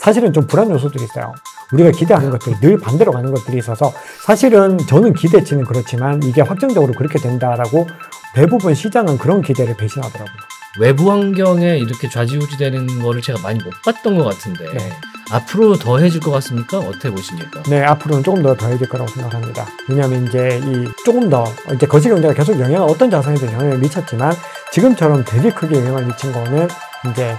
사실은 좀 불안 요소들이 있어요. 우리가 기대하는 것들이 늘 반대로 가는 것들이 있어서 사실은 저는 기대치는 그렇지만 이게 확정적으로 그렇게 된다라고 대부분 시장은 그런 기대를 배신하더라고요. 외부 환경에 이렇게 좌지우지되는 거를 제가 많이 못 봤던 것 같은데 네. 앞으로 더해질 것 같습니까? 어떻게 보십니까? 네, 앞으로는 조금 더 더해질 거라고 생각합니다. 왜냐하면 이제 조금 더 이제 거시 경제가 계속 어떤 자산에도 영향을 미쳤지만 지금처럼 되게 크게 영향을 미친 거는 이제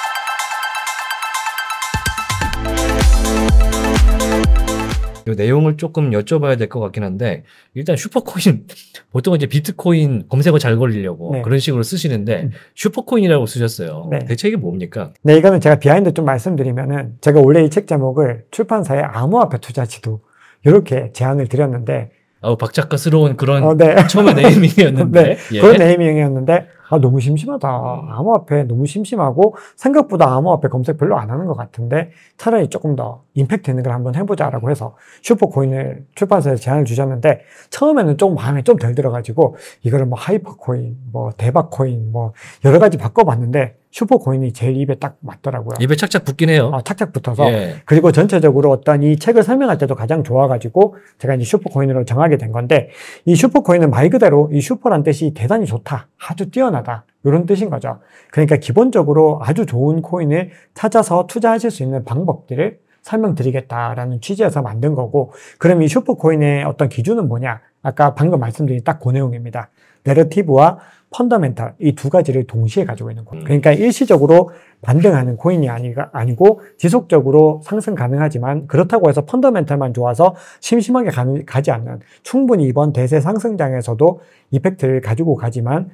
이 내용을 조금 여쭤봐야 될 것 같긴 한데 일단 슈퍼코인 보통 이제 비트코인 검색어 잘 걸리려고 네. 그런 식으로 쓰시는데 슈퍼코인이라고 쓰셨어요. 네. 대체 이게 뭡니까? 네, 이거는 제가 비하인드 좀 말씀드리면은 제가 원래 이 책 제목을 출판사의 암호화폐 투자지도 이렇게 제안을 드렸는데 박 작가스러운 그런 네. 처음에 네이밍이었는데 네, 예. 그런 네이밍이었는데 너무 심심하다. 암호화폐 너무 심심하고 생각보다 암호화폐 검색 별로 안 하는 것 같은데 차라리 조금 더 임팩트 있는 걸 한번 해보자라고 해서 슈퍼코인을 출판사에서 제안을 주셨는데 처음에는 좀 마음에 좀 덜 들어가지고 이거를 뭐 하이퍼코인, 뭐 대박코인, 뭐 여러 가지 바꿔봤는데 슈퍼코인이 제일 입에 딱 맞더라고요. 입에 착착 붙긴 해요. 착착 붙어서. 예. 그리고 전체적으로 어떤 이 책을 설명할 때도 가장 좋아가지고 제가 이제 슈퍼코인으로 정하게 된 건데 이 슈퍼코인은 말 그대로 이 슈퍼란 뜻이 대단히 좋다, 아주 뛰어나다 이런 뜻인 거죠. 그러니까 기본적으로 아주 좋은 코인을 찾아서 투자하실 수 있는 방법들을 설명드리겠다라는 취지에서 만든 거고, 그럼 이 슈퍼코인의 어떤 기준은 뭐냐? 아까 방금 말씀드린 딱 그 내용입니다. 내러티브와 펀더멘탈 이 두 가지를 동시에 가지고 있는 코인. 그러니까 일시적으로 반등하는 코인이 아니고 지속적으로 상승 가능하지만 그렇다고 해서 펀더멘탈만 좋아서 심심하게 가지 않는, 충분히 이번 대세 상승장에서도 이펙트를 가지고 가지만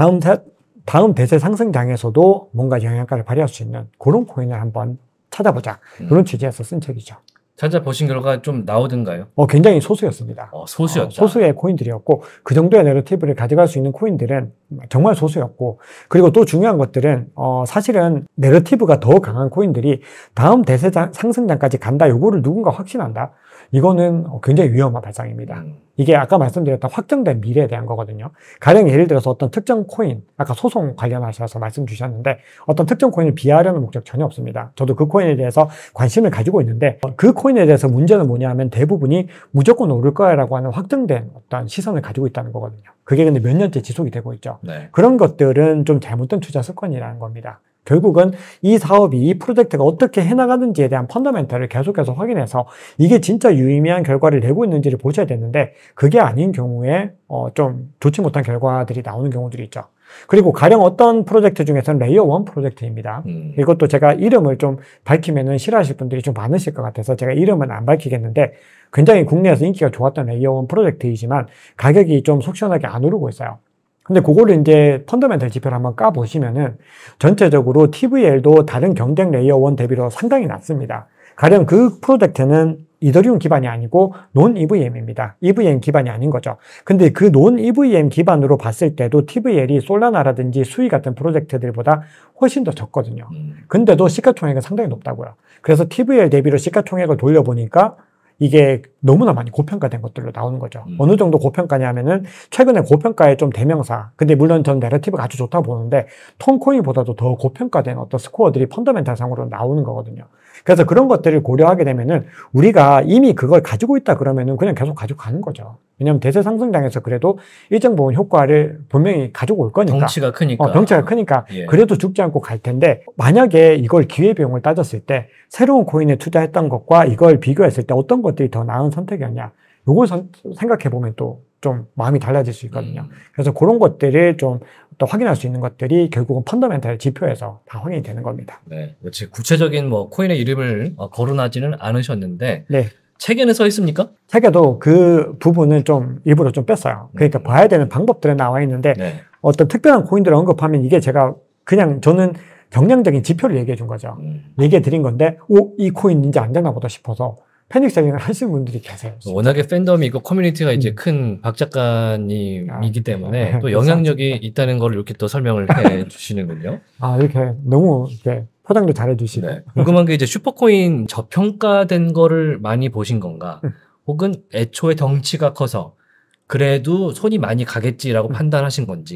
다음 대세 상승장에서도 뭔가 영향가를 발휘할 수 있는 그런 코인을 한번 찾아보자. 그런 취지에서 쓴 책이죠. 찾아보신 결과 좀 나오던가요? 굉장히 소수였습니다. 소수였다. 소수의 코인들이었고 그 정도의 내러티브를 가져갈 수 있는 코인들은 정말 소수였고, 그리고 또 중요한 것들은 사실은 내러티브가 더 강한 코인들이 다음 대세 상승장까지 간다, 요거를 누군가 확신한다, 이거는 굉장히 위험한 발상입니다. 이게 아까 말씀드렸던 확정된 미래에 대한 거거든요. 가령 예를 들어서 어떤 특정 코인, 아까 소송 관련하셔서 말씀 주셨는데 어떤 특정 코인을 비하하려는 목적 전혀 없습니다. 저도 그 코인에 대해서 관심을 가지고 있는데 그 코인에 대해서 문제는 뭐냐 하면 대부분이 무조건 오를 거야라고 하는 확정된 어떤 시선을 가지고 있다는 거거든요. 그게 근데 몇 년째 지속이 되고 있죠. 네. 그런 것들은 좀 잘못된 투자 습관이라는 겁니다. 결국은 이 사업이, 이 프로젝트가 어떻게 해나가는지에 대한 펀더멘탈을 계속해서 확인해서 이게 진짜 유의미한 결과를 내고 있는지를 보셔야 되는데 그게 아닌 경우에 좀 좋지 못한 결과들이 나오는 경우들이 있죠. 그리고 가령 어떤 프로젝트 중에서는 레이어 1 프로젝트입니다. 이것도 제가 이름을 좀 밝히면은 싫어하실 분들이 좀 많으실 것 같아서 제가 이름은 안 밝히겠는데 굉장히 국내에서 인기가 좋았던 레이어 1 프로젝트이지만 가격이 좀 속 시원하게 안 오르고 있어요. 근데 그거를 이제 펀더멘탈 지표를 한번 까보시면은 전체적으로 TVL도 다른 경쟁 레이어 1 대비로 상당히 낮습니다. 가령 그 프로젝트는 이더리움 기반이 아니고 논 EVM입니다. EVM 기반이 아닌 거죠. 근데 그 논 EVM 기반으로 봤을 때도 TVL이 솔라나라든지 수이 같은 프로젝트들보다 훨씬 더 적거든요. 근데도 시가총액은 상당히 높다고요. 그래서 TVL 대비로 시가총액을 돌려보니까 이게 너무나 많이 고평가된 것들로 나오는 거죠. 어느 정도 고평가냐면은 최근에 고평가의 좀 대명사, 근데 물론 전 내러티브가 아주 좋다고 보는데 톤코인보다도 더 고평가된 어떤 스코어들이 펀더멘탈 상으로 나오는 거거든요. 그래서 그런 것들을 고려하게 되면은 우리가 이미 그걸 가지고 있다 그러면은 그냥 계속 가지고 가는 거죠. 왜냐면 대세 상승장에서 그래도 일정 부분 효과를 분명히 가지고 올 거니까. 덩치가 크니까. 덩치가 크니까. 예. 그래도 죽지 않고 갈 텐데 만약에 이걸 기회비용을 따졌을 때 새로운 코인에 투자했던 것과 이걸 비교했을 때 어떤 것들이 더 나은 선택이었냐. 요걸 생각해 보면 또 좀 마음이 달라질 수 있거든요. 그래서 그런 것들을 좀 또 확인할 수 있는 것들이 결국은 펀더멘탈 지표에서 다 확인이 되는 겁니다. 네, 그렇지. 구체적인 뭐 코인의 이름을 거론하지는 않으셨는데 네. 책에는 써 있습니까? 책에도 그 부분을 좀 일부러 좀 뺐어요. 그러니까 봐야 되는 방법들은 나와 있는데 네. 어떤 특별한 코인들을 언급하면 이게 제가 그냥 저는 경량적인 지표를 얘기해 준 거죠. 얘기해 드린 건데 이 코인 이제 안 되나 보다 싶어서 패닉 셀링을 하시는 분들이 계세요. 진짜. 워낙에 팬덤이 있고 커뮤니티가 이제 큰 박 작가님이기 때문에 또 영향력이 있다는 걸 이렇게 또 설명을 해 주시는군요. 이렇게 너무 이렇게 포장도 잘해 주시고. 네. 궁금한 게 이제 슈퍼코인 저평가된 거를 많이 보신 건가? 혹은 애초에 덩치가 커서 그래도 손이 많이 가겠지라고 판단하신 건지,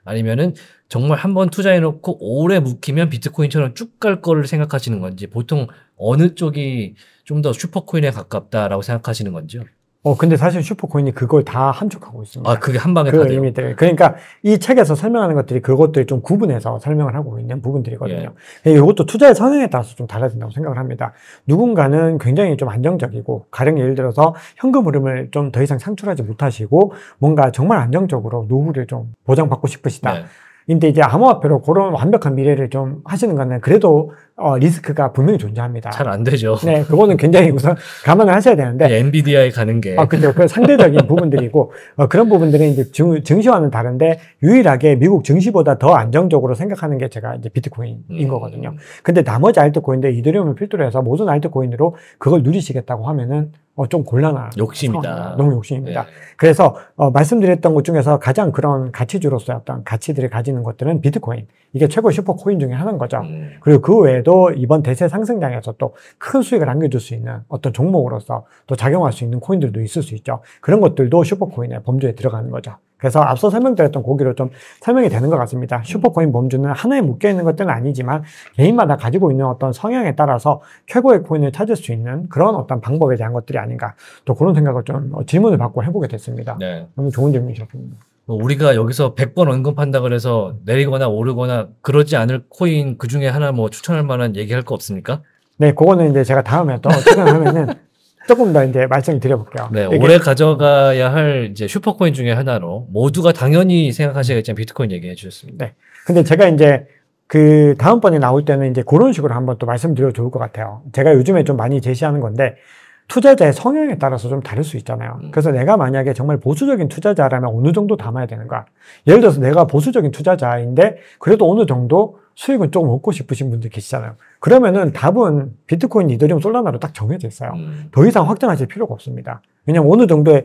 아니면은 정말 한번 투자해놓고 오래 묵히면 비트코인처럼 쭉 갈 거를 생각하시는 건지 보통 어느 쪽이 좀 더 슈퍼코인에 가깝다라고 생각하시는 건지요? 근데 사실 슈퍼코인이 그걸 다 함축하고 있습니다. 아, 그게 한 방에 그 다 돼요? 의미들. 그러니까 이 책에서 설명하는 것들이 그것들을 좀 구분해서 설명을 하고 있는 부분들이거든요. 이것도 투자의 성향에 따라서 좀 달라진다고 생각을 합니다. 누군가는 굉장히 좀 안정적이고, 가령 예를 들어서 현금 흐름을 좀 더 이상 창출하지 못하시고, 뭔가 정말 안정적으로 노후를 좀 보장받고 싶으시다. 네. 근데 이제 암호화폐로 그런 완벽한 미래를 좀 하시는 거는 그래도 리스크가 분명히 존재합니다. 잘 안 되죠. 네, 그거는 굉장히 우선 감안을 하셔야 되는데. 엔비디아에 가는 게. 그죠. 그 상대적인 부분들이고, 그런 부분들은 이제 증시와는 다른데, 유일하게 미국 증시보다 더 안정적으로 생각하는 게 제가 이제 비트코인인 거거든요. 근데 나머지 알트코인들, 이더리움을 필두로 해서 모든 알트코인으로 그걸 누리시겠다고 하면은, 좀 곤란한. 욕심이다. 상황입니다. 너무 욕심입니다. 네. 그래서, 말씀드렸던 것 중에서 가장 그런 가치주로서의 어떤 가치들을 가지는 것들은 비트코인. 이게 최고 슈퍼코인 중에 하나인 거죠. 그리고 그 외에도 이번 대세 상승장에서 또 큰 수익을 안겨줄 수 있는 어떤 종목으로서 또 작용할 수 있는 코인들도 있을 수 있죠. 그런 것들도 슈퍼코인의 범주에 들어가는 거죠. 그래서 앞서 설명드렸던 고기로 좀 설명이 되는 것 같습니다. 슈퍼코인 범주는 하나에 묶여있는 것들은 아니지만 개인마다 가지고 있는 어떤 성향에 따라서 최고의 코인을 찾을 수 있는 그런 어떤 방법에 대한 것들이 아닌가, 또 그런 생각을 좀 질문을 받고 해보게 됐습니다. 네. 너무 좋은 질문이셨습니다. 우리가 여기서 100번 언급한다 그래서 내리거나 오르거나 그러지 않을 코인 그 중에 하나 뭐 추천할 만한 얘기할 거 없습니까? 네, 그거는 이제 제가 다음에 또 출연하면은 조금 더 이제 말씀을 드려볼게요. 네, 올해 가져가야 할 이제 슈퍼코인 중에 하나로 모두가 당연히 생각하셔야겠지만 비트코인 얘기해 주셨습니다. 네. 근데 제가 이제 그 다음번에 나올 때는 이제 그런 식으로 한번 또 말씀드려도 좋을 것 같아요. 제가 요즘에 좀 많이 제시하는 건데, 투자자의 성향에 따라서 좀 다를 수 있잖아요. 그래서 내가 만약에 정말 보수적인 투자자라면 어느 정도 담아야 되는가? 예를 들어서 내가 보수적인 투자자인데 그래도 어느 정도 수익은 조금 얻고 싶으신 분들 계시잖아요. 그러면은 답은 비트코인, 이더리움, 솔라나로 딱 정해져 있어요. 더 이상 확장하실 필요가 없습니다. 왜냐면 어느 정도의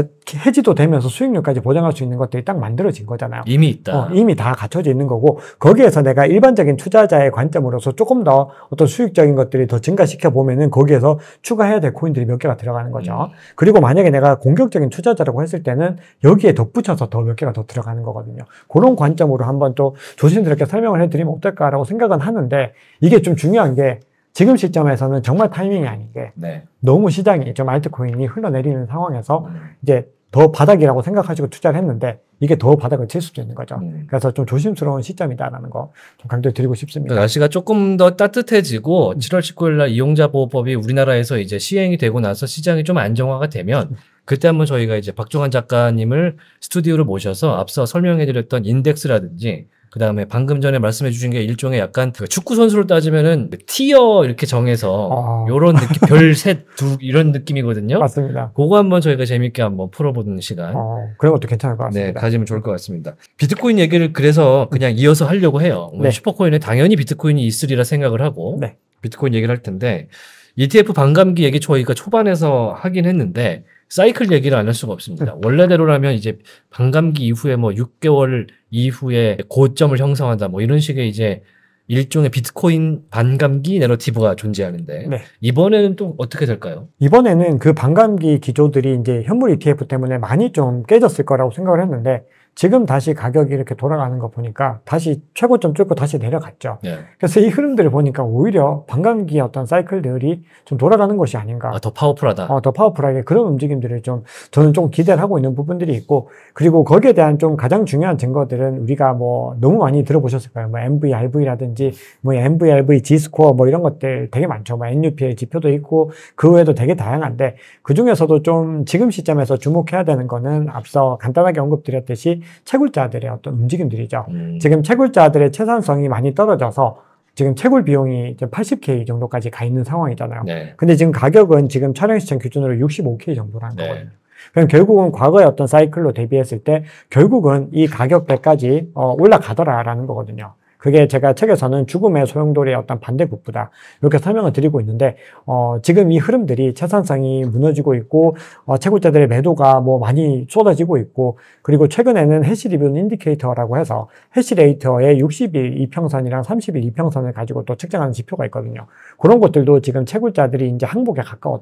해지도 되면서 수익률까지 보장할 수 있는 것들이 딱 만들어진 거잖아요. 이미 있다. 이미 다 갖춰져 있는 거고, 거기에서 내가 일반적인 투자자의 관점으로서 조금 더 어떤 수익적인 것들이 더 증가시켜 보면은 거기에서 추가해야 될 코인들이 몇 개가 들어가는 거죠. 그리고 만약에 내가 공격적인 투자자라고 했을 때는 여기에 덧붙여서 더 몇 개가 더 들어가는 거거든요. 그런 관점으로 한번 또 조심스럽게 설명을 해드리면 어떨까라고 생각은 하는데, 이게 좀 중요한 게 지금 시점에서는 정말 타이밍이 아닌 게, 네. 너무 시장이 좀 알트코인이 흘러내리는 상황에서 이제 더 바닥이라고 생각하시고 투자를 했는데 이게 더 바닥을 칠 수도 있는 거죠. 그래서 좀 조심스러운 시점이다라는 거 좀 강조드리고 싶습니다. 날씨가 조금 더 따뜻해지고 7월 19일 날 이용자 보호법이 우리나라에서 이제 시행이 되고 나서 시장이 좀 안정화가 되면 그때 한번 저희가 이제 박종환 작가님을 스튜디오로 모셔서 앞서 설명해드렸던 인덱스라든지 그 다음에 방금 전에 말씀해 주신 게 일종의 약간 그 축구 선수로 따지면은 티어 이렇게 정해서 요런 느낌, 별 셋, 둘 이런 느낌이거든요. 맞습니다. 그거 한번 저희가 재밌게 한번 풀어보는 시간. 그런 것도 괜찮을 것 같습니다. 네, 가지면 좋을 것 같습니다. 비트코인 얘기를 그래서 그냥 이어서 하려고 해요. 네. 슈퍼코인에 당연히 비트코인이 있으리라 생각을 하고 네. 비트코인 얘기를 할 텐데 ETF 반감기 얘기 저희가 초반에서 하긴 했는데 사이클 얘기를 안 할 수가 없습니다. 원래대로라면 이제 반감기 이후에 뭐 6개월 이후에 고점을 형성한다 뭐 이런 식의 이제 일종의 비트코인 반감기 내러티브가 존재하는데 네. 이번에는 또 어떻게 될까요? 이번에는 그 반감기 기조들이 이제 현물 ETF 때문에 많이 좀 깨졌을 거라고 생각을 했는데 지금 다시 가격이 이렇게 돌아가는 거 보니까 다시 최고점 뚫고 다시 내려갔죠. 네. 그래서 이 흐름들을 보니까 오히려 반감기의 어떤 사이클들이 좀 돌아가는 것이 아닌가. 더 파워풀하다. 더 파워풀하게 그런 움직임들을 좀 저는 좀 기대를 하고 있는 부분들이 있고, 그리고 거기에 대한 좀 가장 중요한 증거들은 우리가 뭐 너무 많이 들어보셨을 거예요. 뭐 MVRV라든지 뭐 MVRV G스코어 뭐 이런 것들 되게 많죠. 뭐 NUP의 지표도 있고 그 외에도 되게 다양한데 그 중에서도 좀 지금 시점에서 주목해야 되는 거는 앞서 간단하게 언급드렸듯이 채굴자들의 어떤 움직임들이죠. 지금 채굴자들의 채산성이 많이 떨어져서 지금 채굴 비용이 80K 정도까지 가 있는 상황이잖아요. 네. 근데 지금 가격은 지금 촬영 시점 기준으로 65K 정도라는 네. 거거든요. 그럼 결국은 과거의 어떤 사이클로 대비했을 때 결국은 이 가격대까지 올라가더라라는 거거든요. 그게 제가 책에서는 죽음의 소용돌이의 어떤 반대급부다 이렇게 설명을 드리고 있는데 지금 이 흐름들이 채산성이 무너지고 있고 채굴자들의 매도가 뭐 많이 쏟아지고 있고, 그리고 최근에는 해시리뷰 인디케이터라고 해서 해시레이터의 60일 이평선이랑 30일 이평선을 가지고 또 측정하는 지표가 있거든요. 그런 것들도 지금 채굴자들이 이제 항복에 가까웠다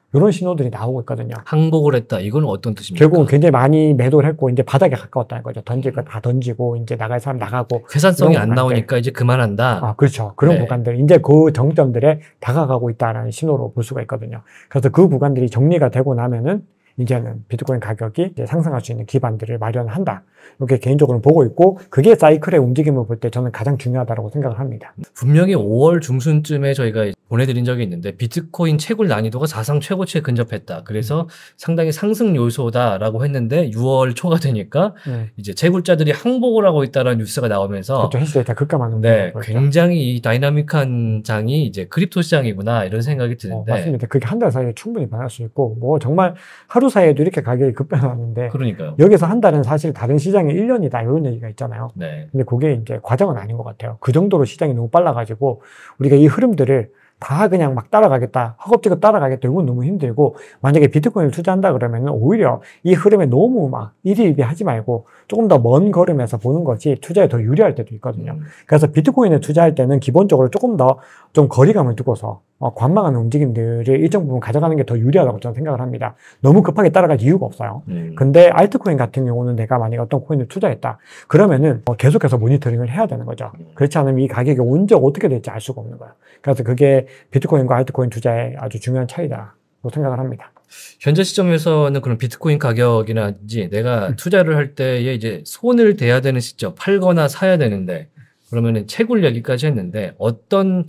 이런 신호들이 나오고 있거든요. 항복을 했다. 이건 어떤 뜻입니까? 결국은 굉장히 많이 매도를 했고 이제 바닥에 가까웠다는 거죠. 던질 거 다 던지고 이제 나갈 사람 나가고 회산성이 안 나오니까 이제 그만한다. 아, 그렇죠. 그런 네. 구간들 이제 그 정점들에 다가가고 있다라는 신호로 볼 수가 있거든요. 그래서 그 구간들이 정리가 되고 나면은 이제는 비트코인 가격이 이제 상승할 수 있는 기반들을 마련한다. 이렇게 개인적으로 보고 있고 그게 사이클의 움직임을 볼 때 저는 가장 중요하다고 생각을 합니다. 분명히 5월 중순쯤에 저희가 보내드린 적이 있는데 비트코인 채굴 난이도가 사상 최고치에 근접했다. 그래서 상당히 상승 요소다라고 했는데 6월 초가 되니까 이제 채굴자들이 항복을 하고 있다는 뉴스가 나오면서 그렇죠. 헬스에 다 급감하는 네, 굉장히 이 다이나믹한 장이 이제 크립토 시장이구나 이런 생각이 드는데 맞습니다. 그게 한 달 사이에 충분히 변할 수 있고 뭐 정말 하루 사이에도 이렇게 가격이 급변하는데 그러니까요. 여기서 한 달은 사실 다른 시장의 1년이다 이런 얘기가 있잖아요. 네. 근데 그게 이제 과정은 아닌 것 같아요. 그 정도로 시장이 너무 빨라가지고 우리가 이 흐름들을 다 그냥 막 따라가겠다, 허겁지겁 따라가겠다, 이건 너무 힘들고, 만약에 비트코인을 투자한다 그러면 오히려 이 흐름에 너무 막 일희일비 하지 말고 조금 더 먼 걸음에서 보는 것이 투자에 더 유리할 때도 있거든요. 그래서 비트코인에 투자할 때는 기본적으로 조금 더 좀 거리감을 두고서 관망하는 움직임들을 일정 부분 가져가는 게 더 유리하다고 저는 생각을 합니다. 너무 급하게 따라갈 이유가 없어요. 근데 알트코인 같은 경우는 내가 만약에 어떤 코인을 투자했다. 그러면은 계속해서 모니터링을 해야 되는 거죠. 그렇지 않으면 이 가격이 언제 어떻게 될지 알 수가 없는 거예요. 그래서 그게 비트코인과 알트코인 투자의 아주 중요한 차이다고 생각을 합니다. 현재 시점에서는 그런 비트코인 가격이나지 내가 투자를 할 때에 이제 손을 대야 되는 시점, 팔거나 사야 되는데 그러면은 채굴 얘기까지 했는데 어떤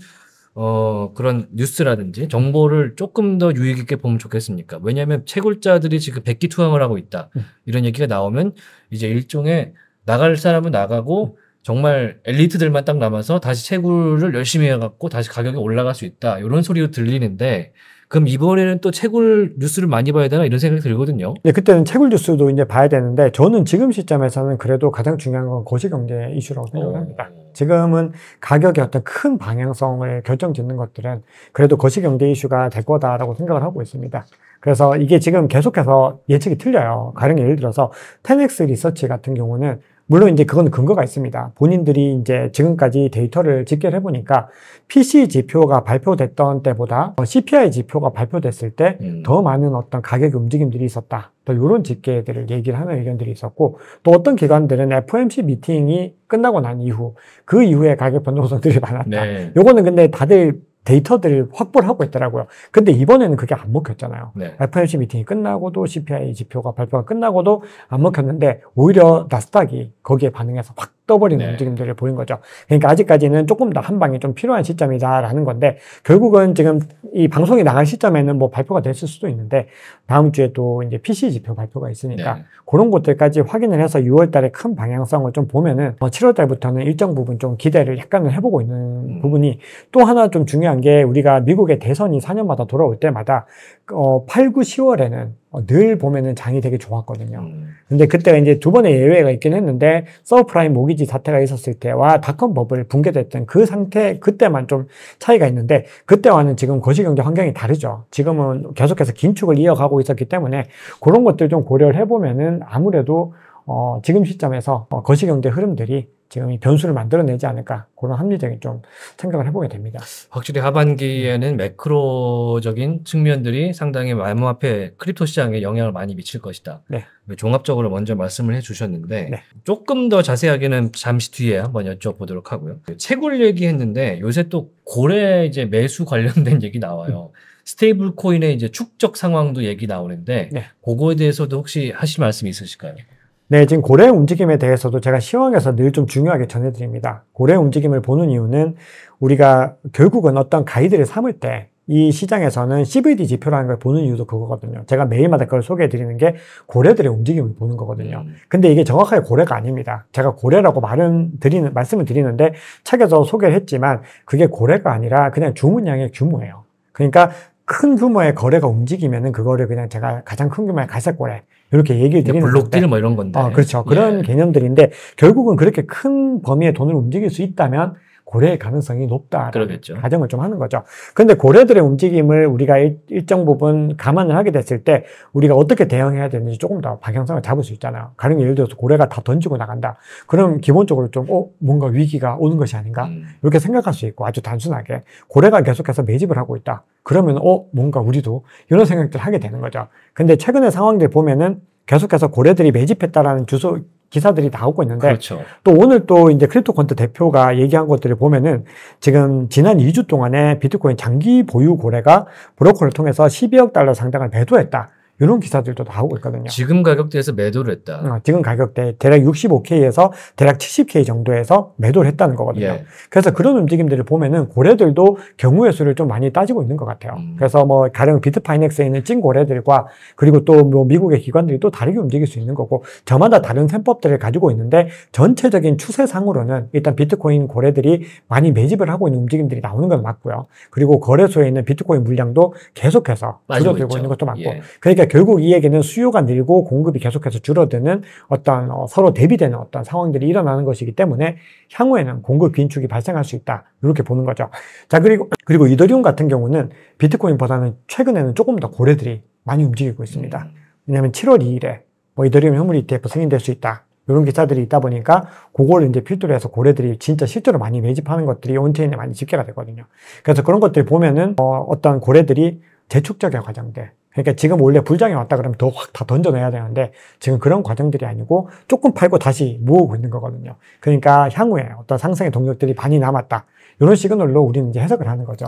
그런 뉴스라든지 정보를 조금 더 유익 있게 보면 좋겠습니까? 왜냐하면 채굴자들이 지금 백기투항을 하고 있다. 이런 얘기가 나오면 이제 일종의 나갈 사람은 나가고 정말 엘리트들만 딱 남아서 다시 채굴을 열심히 해갖고 다시 가격이 올라갈 수 있다. 이런 소리로 들리는데 그럼 이번에는 또 채굴 뉴스를 많이 봐야 되나 이런 생각이 들거든요. 네, 그때는 채굴 뉴스도 이제 봐야 되는데 저는 지금 시점에서는 그래도 가장 중요한 건 거시경제 이슈라고 생각합니다. 지금은 가격의 어떤 큰 방향성을 결정짓는 것들은 그래도 거시경제 이슈가 될 거다라고 생각을 하고 있습니다. 그래서 이게 지금 계속해서 예측이 틀려요. 가령 예를 들어서 10X 리서치 같은 경우는 물론 이제 그건 근거가 있습니다. 본인들이 이제 지금까지 데이터를 집계를 해보니까 PC 지표가 발표됐던 때보다 CPI 지표가 발표됐을 때 더 많은 어떤 가격 움직임들이 있었다. 또 이런 집계들을 얘기를 하는 의견들이 있었고 또 어떤 기관들은 FOMC 미팅이 끝나고 난 이후 그 이후에 가격 변동성들이 많았다. 네. 요거는 근데 다들 데이터들을 확보를 하고 있더라고요. 근데 이번에는 그게 안 먹혔잖아요. 네. FOMC 미팅이 끝나고도 CPI 지표가 발표가 끝나고도 안 먹혔는데 오히려 나스닥이 거기에 반응해서 확 떠버리는 움직임들을 보인 거죠. 그러니까 아직까지는 조금 더 한 방이 좀 필요한 시점이다라는 건데 결국은 지금 이 방송이 나갈 시점에는 뭐 발표가 됐을 수도 있는데 다음 주에 또 이제 PC 지표 발표가 있으니까 그런 것들까지 확인을 해서 6월 달에 큰 방향성을 좀 보면은 7월 달부터는 일정 부분 좀 기대를 약간은 해보고 있는 부분이 또 하나 좀 중요한 게 우리가 미국의 대선이 4년마다 돌아올 때마다 8, 9, 10월에는 늘 보면은 장이 되게 좋았거든요. 근데 그때가 이제 두 번의 예외가 있긴 했는데 서브프라임 모기지 사태가 있었을 때와 닷컴 버블 붕괴됐던 그 상태 그때만 좀 차이가 있는데 그때와는 지금 거시경제 환경이 다르죠. 지금은 계속해서 긴축을 이어가고 있었기 때문에 그런 것들 좀 고려를 해보면은 아무래도 지금 시점에서 거시경제 흐름들이 지금 이 변수를 만들어내지 않을까 그런 합리적인 좀 생각을 해보게 됩니다. 확실히 하반기에는 매크로적인 측면들이 상당히 암호화폐 크립토 시장에 영향을 많이 미칠 것이다. 네. 종합적으로 먼저 말씀을 해주셨는데 조금 더 자세하게는 잠시 뒤에 한번 여쭤보도록 하고요. 채굴 얘기했는데 요새 또 고래 이제 매수 관련된 얘기 나와요. 스테이블 코인의 이제 축적 상황도 얘기 나오는데 그거에 대해서도 혹시 하실 말씀 있으실까요? 네, 지금 고래 움직임에 대해서도 제가 시황에서 늘 좀 중요하게 전해드립니다. 고래 움직임을 보는 이유는 우리가 결국은 어떤 가이드를 삼을 때 이 시장에서는 CVD 지표라는 걸 보는 이유도 그거거든요. 제가 매일마다 그걸 소개해드리는 게 고래들의 움직임을 보는 거거든요. 근데 이게 정확하게 고래가 아닙니다. 제가 고래라고 말씀을 드리는데 책에서 소개를 했지만 그게 고래가 아니라 그냥 주문량의 규모예요. 그러니까 큰 규모의 거래가 움직이면은 그거를 그냥 제가 가장 큰 규모의 갈색고래 이렇게 얘기를 드리는 건데 블록딜 뭐 이런 건데 그렇죠. 그런 개념들인데 결국은 그렇게 큰 범위의 돈을 움직일 수 있다면 고래의 가능성이 높다라는 그러겠죠. 가정을 좀 하는 거죠. 그런데 고래들의 움직임을 우리가 일정 부분 감안을 하게 됐을 때 우리가 어떻게 대응해야 되는지 조금 더 방향성을 잡을 수 있잖아요. 가령 예를 들어서 고래가 다 던지고 나간다. 그럼 기본적으로 좀 뭔가 위기가 오는 것이 아닌가? 이렇게 생각할 수 있고 아주 단순하게 고래가 계속해서 매집을 하고 있다. 그러면 뭔가 우리도 이런 생각들을 하게 되는 거죠. 근데 최근의 상황들 보면은 계속해서 고래들이 매집했다라는 기사들이 나오고 있는데 그렇죠. 또 오늘 또 이제 크립토컨트 대표가 얘기한 것들을 보면은 지금 지난 2주 동안에 비트코인 장기 보유 고래가 브로커를 통해서 12억 달러 상당을 매도했다. 이런 기사들도 나오고 있거든요. 지금 가격대에서 매도를 했다. 지금 가격대 대략 65K에서 대략 70K 정도에서 매도를 했다는 거거든요. 예. 그래서 그런 움직임들을 보면은 고래들도 경우의 수를 좀 많이 따지고 있는 것 같아요. 그래서 뭐 가령 비트파이넥스에 있는 찐 고래들과 그리고 또 뭐 미국의 기관들이 또 다르게 움직일 수 있는 거고 저마다 다른 셈법들을 가지고 있는데 전체적인 추세상으로는 일단 비트코인 고래들이 많이 매집을 하고 있는 움직임들이 나오는 건 맞고요. 그리고 거래소에 있는 비트코인 물량도 계속해서 줄어들고 있는 것도 맞고 예. 그러니까 결국 이 얘기는 수요가 늘고 공급이 계속해서 줄어드는 어떤 서로 대비되는 어떤 상황들이 일어나는 것이기 때문에 향후에는 공급 긴축이 발생할 수 있다. 이렇게 보는 거죠. 자, 그리고 이더리움 같은 경우는 비트코인보다는 최근에는 조금 더 고래들이 많이 움직이고 있습니다. 왜냐하면 7월 2일에 뭐 이더리움 현물 ETF 승인될 수 있다. 이런 기사들이 있다 보니까 그걸 이제 필두로 해서 고래들이 진짜 실제로 많이 매집하는 것들이 온체인에 많이 집계가 되거든요. 그래서 그런 것들 보면은 어떤 고래들이 재축적의 과정들 그러니까 지금 원래 불장이 왔다 그러면 더 확 다 던져내야 되는데 지금 그런 과정들이 아니고 조금 팔고 다시 모으고 있는 거거든요. 그러니까 향후에 어떤 상승의 동력들이 많이 남았다. 이런 시그널로 우리는 이제 해석을 하는 거죠.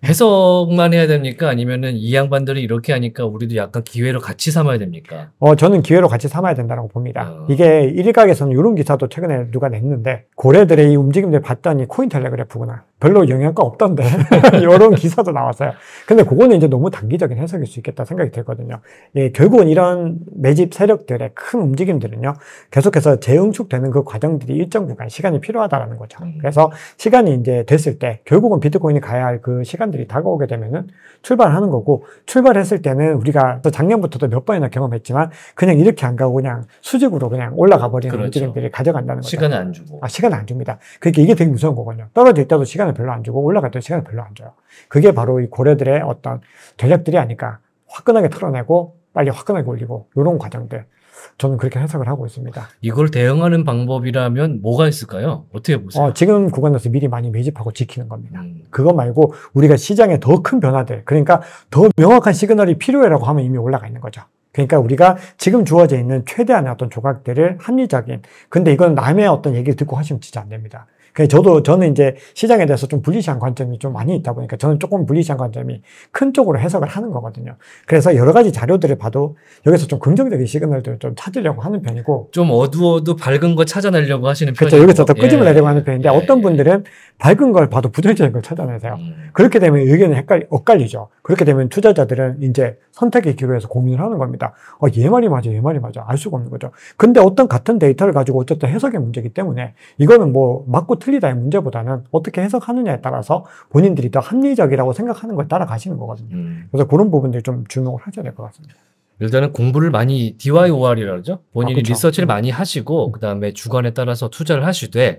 해석만 해야 됩니까? 아니면은 이 양반들이 이렇게 하니까 우리도 약간 기회로 같이 삼아야 됩니까? 저는 기회로 같이 삼아야 된다고 봅니다. 이게 일각에서는 이런 기사도 최근에 누가 냈는데 고래들의 이 움직임들 봤더니 코인텔레그래프구나. 별로 영향가 없던데 이런 기사도 나왔어요. 근데 그거는 이제 너무 단기적인 해석일 수 있겠다 생각이 들거든요. 예, 결국은 이런 매집 세력들의 큰 움직임들은요. 계속해서 재응축되는 그 과정들이 일정 구간 시간이 필요하다라는 거죠. 그래서 시간이 이제 됐을 때 결국은 비트코인이 가야 할 그 시간들이 다가오게 되면은 출발하는 거고 출발했을 때는 우리가 작년부터도 몇 번이나 경험했지만 그냥 이렇게 안 가고 그냥 수직으로 그냥 올라가 버리는 그렇죠. 움직임들이 가져간다는 거죠. 시간을 안 주고. 시간을 안 줍니다. 그러니까 이게 되게 무서운 거거든요. 떨어질 때도 시간을 별로 안 주고 올라갈 때도 시간을 별로 안 줘요. 그게 바로 이 고래들의 어떤 전략들이 아닐까. 화끈하게 털어내고 빨리 화끈하게 올리고 이런 과정들. 저는 그렇게 해석을 하고 있습니다. 이걸 대응하는 방법이라면 뭐가 있을까요? 어떻게 보세요? 지금 구간에서 미리 많이 매집하고 지키는 겁니다. 그거 말고 우리가 시장에 더 큰 변화들, 그러니까 더 명확한 시그널이 필요해라고 하면 이미 올라가 있는 거죠. 그러니까 우리가 지금 주어져 있는 최대한의 어떤 조각들을 합리적인, 근데 이건 남의 어떤 얘기를 듣고 하시면 진짜 안 됩니다. 저는 이제 시장에 대해서 좀 불리시한 관점이 좀 많이 있다 보니까 저는 조금 불리시한 관점이 큰 쪽으로 해석을 하는 거거든요. 그래서 여러 가지 자료들을 봐도 여기서 좀 긍정적인 시그널들을 좀 찾으려고 하는 편이고 좀 어두워도 밝은 거 찾아내려고 하시는 편이고 그렇죠. 여기서 더 끄집을 내려고 하는 편인데 예. 어떤 분들은 밝은 걸 봐도 부정적인 걸 찾아내세요. 그렇게 되면 의견이 엇갈리죠. 그렇게 되면 투자자들은 이제 선택의 기로에서 고민을 하는 겁니다. 얘 말이 맞아, 얘 말이 맞아. 알 수가 없는 거죠. 근데 어떤 같은 데이터를 가지고 어쨌든 해석의 문제이기 때문에 이거는 뭐 맞고 틀리다의 문제보다는 어떻게 해석하느냐에 따라서 본인들이 더 합리적이라고 생각하는 걸 따라가시는 거거든요. 그래서 그런 부분들 좀 주목을 하셔야 될 것 같습니다. 일단은 공부를 많이 DYOR이라고 그러죠. 본인이 그렇죠. 리서치를 많이 하시고 그다음에 주관에 따라서 투자를 하시되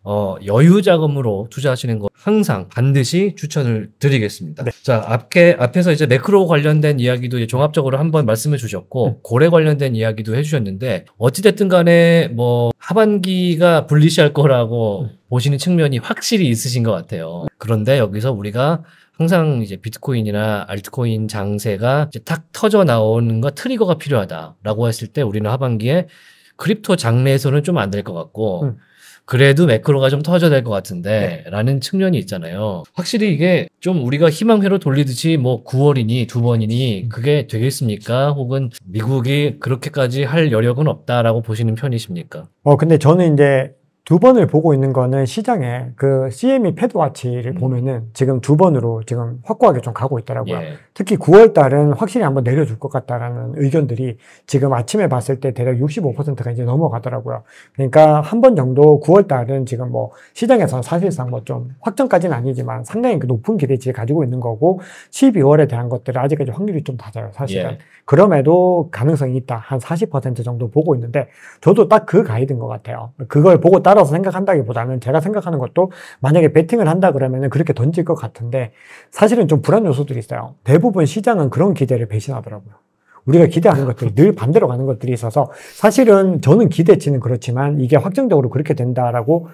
여유 자금으로 투자하시는 거 항상 반드시 추천을 드리겠습니다. 네. 자, 앞에서 이제 매크로 관련된 이야기도 이제 종합적으로 한번 말씀해 주셨고 고래 관련된 이야기도 해주셨는데 어찌됐든 간에 뭐 하반기가 불리시할 거라고 보시는 측면이 확실히 있으신 것 같아요. 그런데 여기서 우리가 항상 이제 비트코인이나 알트코인 장세가 이제 탁 터져 나오는 거 트리거가 필요하다라고 했을 때 우리는 하반기에 크립토 장내에서는 좀 안 될 것 같고 그래도 매크로가 좀 터져야 될 것 같은데 라는 측면이 있잖아요. 확실히 이게 좀 우리가 희망회로 돌리듯이 뭐 9월이니 2번이니 그게 되겠습니까? 혹은 미국이 그렇게까지 할 여력은 없다라고 보시는 편이십니까? 근데 저는 이제 2번을 보고 있는 거는 시장에 그 CME 패드와치를 보면은 지금 2번으로 지금 확고하게 좀 가고 있더라고요. 예. 특히 9월 달은 확실히 한번 내려줄 것 같다라는 의견들이 지금 아침에 봤을 때 대략 65%가 이제 넘어가더라고요. 그러니까 한 번 정도 9월 달은 지금 뭐 시장에서는 사실상 뭐 좀 확정까지는 아니지만 상당히 그 높은 기대치를 가지고 있는 거고 12월에 대한 것들은 아직까지 확률이 좀 낮아요, 사실은. 예. 그럼에도 가능성이 있다. 한 40% 정도 보고 있는데 저도 딱 그 가이드인 것 같아요. 그걸 보고 따라서 생각한다기보다는 제가 생각하는 것도 만약에 베팅을 한다 그러면은 그렇게 던질 것 같은데 사실은 좀 불안 요소들이 있어요. 대부분 시장은 그런 기대를 배신하더라고요. 우리가 기대하는 것들이 늘 반대로 가는 것들이 있어서 사실은 저는 기대치는 그렇지만 이게 확정적으로 그렇게 된다라고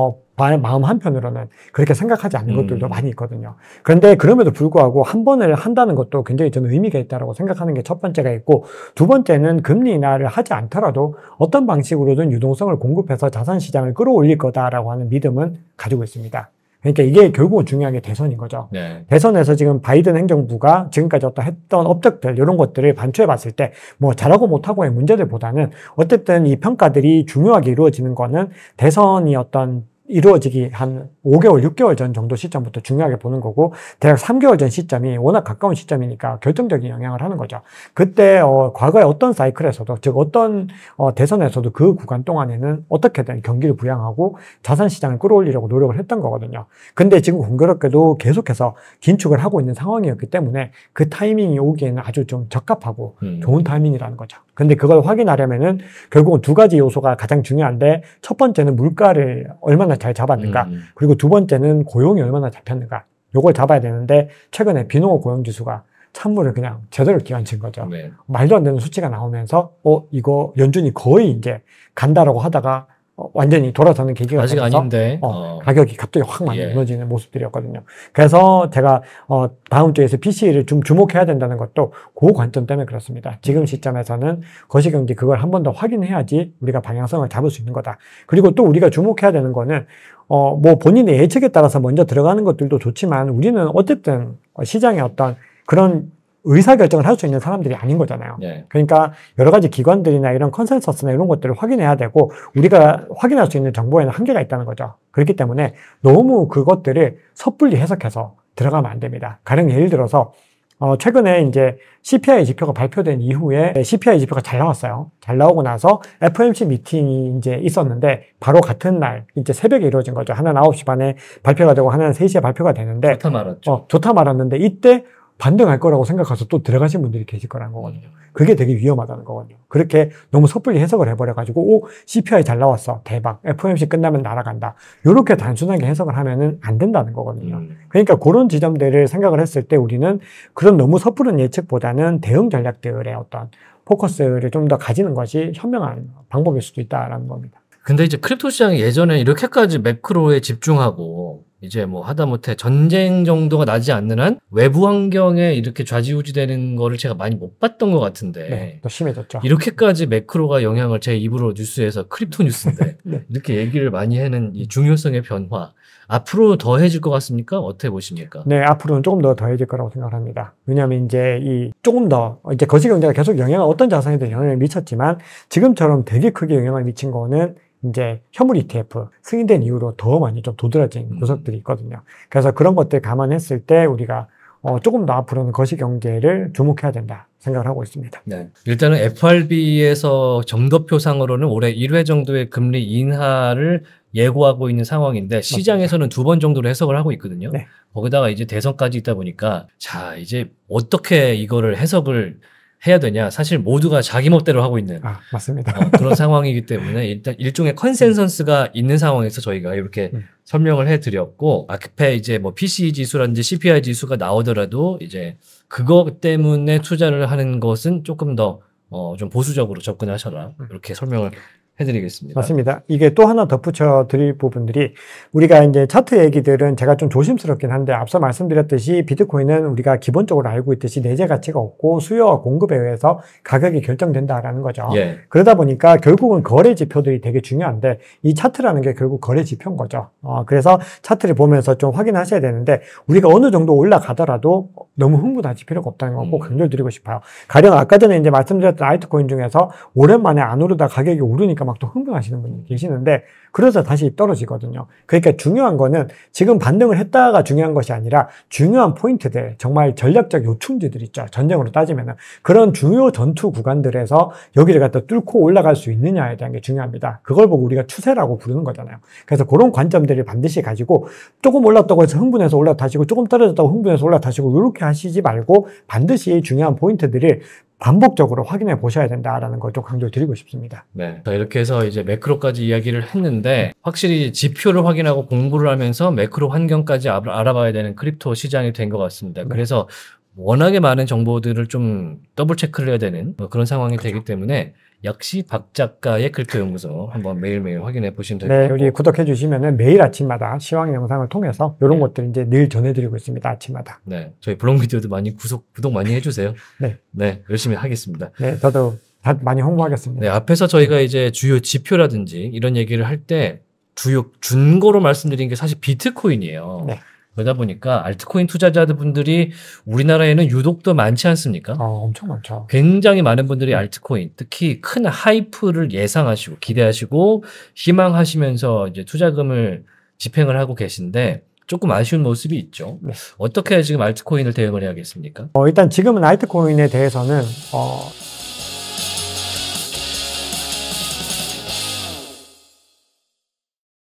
마음 한편으로는 그렇게 생각하지 않는 것들도 많이 있거든요. 그런데 그럼에도 불구하고 한 번을 한다는 것도 굉장히 저는 의미가 있다고 생각하는 게 첫 번째가 있고, 두 번째는 금리 인하를 하지 않더라도 어떤 방식으로든 유동성을 공급해서 자산시장을 끌어올릴 거다라고 하는 믿음은 가지고 있습니다. 그러니까 이게 결국은 중요한 게 대선인 거죠. 네. 대선에서 지금 바이든 행정부가 지금까지 했던 업적들 이런 것들을 반추해 봤을 때 뭐 잘하고 못하고의 문제들보다는 어쨌든 이 평가들이 중요하게 이루어지는 거는 대선이 어떤 이루어지기 한 5개월, 6개월 전 정도 시점부터 중요하게 보는 거고, 대략 3개월 전 시점이 워낙 가까운 시점이니까 결정적인 영향을 하는 거죠. 그때 과거에 어떤 사이클에서도, 즉 어떤 대선에서도 그 구간 동안에는 어떻게든 경기를 부양하고 자산시장을 끌어올리려고 노력을 했던 거거든요. 근데 지금 공교롭게도 계속해서 긴축을 하고 있는 상황이었기 때문에 그 타이밍이 오기에는 아주 좀 적합하고 좋은 타이밍이라는 거죠. 근데 그걸 확인하려면은 결국은 두 가지 요소가 가장 중요한데, 첫 번째는 물가를 얼마나 잘 잡았는가, 그리고 두 번째는 고용이 얼마나 잡혔는가, 요걸 잡아야 되는데 최근에 비농업 고용지수가 찬물을 그냥 제대로 끼얹은 거죠. 네. 말도 안 되는 수치가 나오면서 이거 연준이 거의 이제 간다라고 하다가 완전히 돌아서는 계기가 아직 되면서 아닌데 가격이 갑자기 확 많이 예. 무너지는 모습들이었거든요. 그래서 제가 다음 주에서 PCE를 좀 주목해야 된다는 것도 그 관점 때문에 그렇습니다. 지금 시점에서는 거시경제 그걸 한 번 더 확인해야지 우리가 방향성을 잡을 수 있는 거다. 그리고 또 우리가 주목해야 되는 거는 뭐 본인의 예측에 따라서 먼저 들어가는 것들도 좋지만 우리는 어쨌든 시장의 어떤 그런 의사결정을 할 수 있는 사람들이 아닌 거잖아요. 네. 그러니까 여러 가지 기관들이나 이런 컨센서스나 이런 것들을 확인해야 되고, 우리가 확인할 수 있는 정보에는 한계가 있다는 거죠. 그렇기 때문에 너무 그것들을 섣불리 해석해서 들어가면 안 됩니다. 가령 예를 들어서 최근에 이제 CPI 지표가 발표된 이후에 CPI 지표가 잘 나왔어요. 잘 나오고 나서 FOMC 미팅이 이제 있었는데 바로 같은 날 이제 새벽에 이루어진 거죠. 하나는 9시 반에 발표가 되고 하나는 3시에 발표가 되는데 좋다 말았죠. 좋다 말았는데 이때 반등할 거라고 생각해서 또 들어가신 분들이 계실 거라는 거거든요. 그게 되게 위험하다는 거거든요. 그렇게 너무 섣불리 해석을 해버려가지고 CPI 잘 나왔어, 대박, FOMC 끝나면 날아간다, 이렇게 단순하게 해석을 하면은 안 된다는 거거든요. 그러니까 그런 지점들을 생각을 했을 때 우리는 그런 너무 섣부른 예측보다는 대응 전략들의 어떤 포커스를 좀 더 가지는 것이 현명한 방법일 수도 있다라는 겁니다. 근데 이제 크립토 시장이 예전에 이렇게까지 매크로에 집중하고 이제 뭐 하다못해 전쟁 정도가 나지 않는 한 외부 환경에 이렇게 좌지우지되는 거를 제가 많이 못 봤던 것 같은데, 네, 더 심해졌죠. 이렇게까지 매크로가 영향을, 제 입으로 뉴스에서 크립토 뉴스인데 네. 이렇게 얘기를 많이 하는 이 중요성의 변화, 앞으로 더해질 것 같습니까? 어떻게 보십니까? 네, 앞으로는 조금 더 더해질 거라고 생각을 합니다. 왜냐하면 이제 조금 더 이제 거시경제가 계속 어떤 자산에도 영향을 미쳤지만 지금처럼 되게 크게 영향을 미친 거는 이제 현물 ETF 승인된 이후로 더 많이 좀 도드라진 구석들이 있거든요. 그래서 그런 것들 감안했을 때 우리가 조금 더 앞으로는 거시경제를 주목해야 된다 생각을 하고 있습니다. 네. 일단은 FRB에서 점도표상으로는 올해 1회 정도의 금리 인하를 예고하고 있는 상황인데, 시장에서는 2번 정도로 해석을 하고 있거든요. 네. 거기다가 이제 대선까지 있다 보니까 자, 이제 어떻게 이거를 해석을 해야 되냐, 사실 모두가 자기 멋대로 하고 있는 맞습니다. 그런 상황이기 때문에 일단 일종의 컨센서스가 있는 상황에서 저희가 이렇게 설명을 해드렸고, 앞에 이제 뭐 PCE 지수라든지 CPI 지수가 나오더라도 이제 그것 때문에 투자를 하는 것은 조금 더 좀 보수적으로 접근하셔라, 이렇게 설명을 해드리겠습니다. 맞습니다. 이게 또 하나 덧붙여 드릴 부분들이, 우리가 이제 차트 얘기들은 제가 좀 조심스럽긴 한데, 앞서 말씀드렸듯이 비트코인은 우리가 기본적으로 알고 있듯이 내재 가치가 없고 수요와 공급에 의해서 가격이 결정된다라는 거죠. 예. 그러다 보니까 결국은 거래 지표들이 되게 중요한데, 이 차트라는 게 결국 거래 지표인 거죠. 그래서 차트를 보면서 좀 확인하셔야 되는데, 우리가 어느 정도 올라가더라도 너무 흥분하실 필요가 없다는 거 꼭 강조드리고 싶어요. 가령 아까 전에 이제 말씀드렸던 알트코인 중에서 오랜만에 안 오르다 가격이 오르니까 막 또 흥분하시는 분이 계시는데, 그래서 다시 떨어지거든요. 그러니까 중요한 거는 지금 반등을 했다가 중요한 것이 아니라 중요한 포인트들, 정말 전략적 요충지들 있죠. 전쟁으로 따지면은 그런 중요 전투 구간들에서 여기를 갖다 뚫고 올라갈 수 있느냐에 대한 게 중요합니다. 그걸 보고 우리가 추세라고 부르는 거잖아요. 그래서 그런 관점들을 반드시 가지고, 조금 올랐다고 해서 흥분해서 올라타시고 조금 떨어졌다고 흥분해서 올라타시고 이렇게 하시지 말고, 반드시 중요한 포인트들을 반복적으로 확인해 보셔야 된다라는 걸 좀 강조드리고 싶습니다. 네. 자, 이렇게 해서 이제 매크로까지 이야기를 했는데, 확실히 지표를 확인하고 공부를 하면서 매크로 환경까지 알아봐야 되는 크립토 시장이 된 것 같습니다. 네. 그래서 워낙에 많은 정보들을 좀 더블 체크를 해야 되는 그런 상황이 그렇죠. 되기 때문에, 역시 박 작가의 크립토 연구소 한번 매일매일 확인해 보시면 될 것 네, 같고. 우리 구독해 주시면은 매일 아침마다 시황 영상을 통해서 이런 네. 것들 이제 늘 전해드리고 있습니다. 아침마다. 네. 저희 블로그 미디어도 많이 구독 많이 해주세요. 네. 네. 열심히 하겠습니다. 네, 저도 다 많이 홍보하겠습니다. 네. 앞에서 저희가 이제 주요 지표라든지 이런 얘기를 할 때 주요 준거로 말씀드린 게 사실 비트코인이에요. 네. 그러다 보니까 알트코인 투자자분들이 우리나라에는 유독 더 많지 않습니까? 엄청 많죠. 굉장히 많은 분들이 알트코인, 특히 큰 하이프를 예상하시고 기대하시고 희망하시면서 이제 투자금을 집행을 하고 계신데 조금 아쉬운 모습이 있죠. 네. 어떻게 지금 알트코인을 대응을 해야겠습니까? 일단 지금은 알트코인에 대해서는